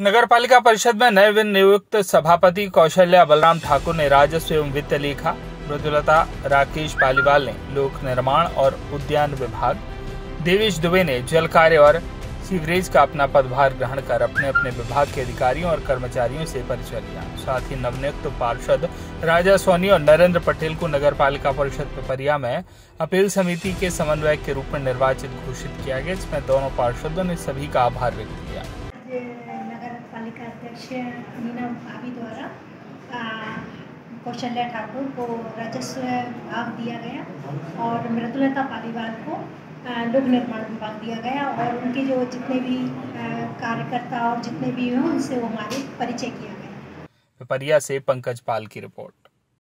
नगर पालिका परिषद में नए नियुक्त सभापति कौशल्या बलराम ठाकुर ने राजस्व एवं वित्त लेखा, मृदुलता राकेश पालीवाल ने लोक निर्माण और उद्यान विभाग, देवेश दुबे ने जल कार्य और सीवरेज का अपना पदभार ग्रहण कर अपने अपने विभाग के अधिकारियों और कर्मचारियों से परिचय लिया। साथ ही नवनियुक्त पार्षद राजा सोनी और नरेंद्र पटेल को नगर पालिका परिषद पिपरिया में अपील समिति के समन्वयक के रूप में निर्वाचित घोषित किया गया, जिसमें दोनों पार्षदों ने सभी का आभार व्यक्त किया। नगर पालिका अध्यक्ष मीना भाभी द्वारा कौशल्या ठाकुर को राजस्व विभाग दिया गया और मृदुलता पालीवाल को लोक निर्माण विभाग दिया गया और उनके जो जितने भी कार्यकर्ता और जितने भी हों उनसे वो हमारे परिचय किया गया। पिपरिया से पंकज पाल की रिपोर्ट।